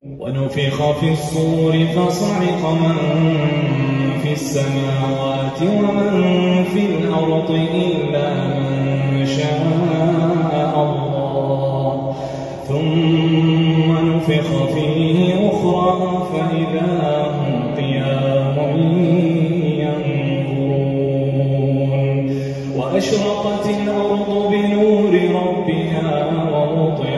ونفخ في الصور فصعق من في السماوات ومن في الأرض إلا من شاء الله ثم نفخ فيه أخرى فإذا هم قيام ينظرون وأشرقت الأرض بنور ربها ووضع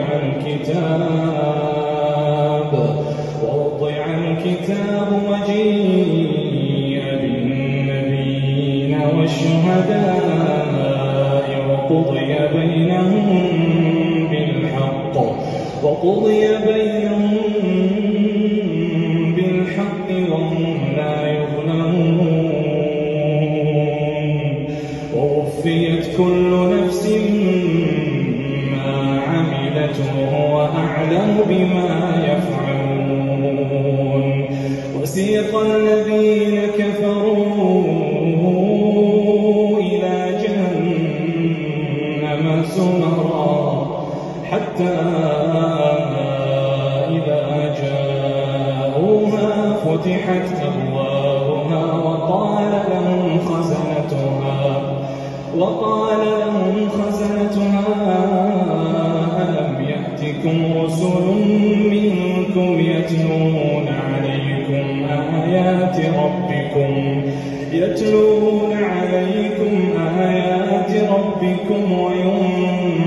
الكتاب وجيء بالنبيين والشهداء وقضي بينهم بالحق وهم لا يظلمون ووفيت كل نفس ما عملت وهو أعلم بما يفعلون وسيق الذين كفروا إلى جهنم زمرا حتى إذا جاءوها فتحت أبوابها وقال لهم خزنتها ألم يأتكم رسل منكم يتلون عليكم آيات ربكم وينذرونكم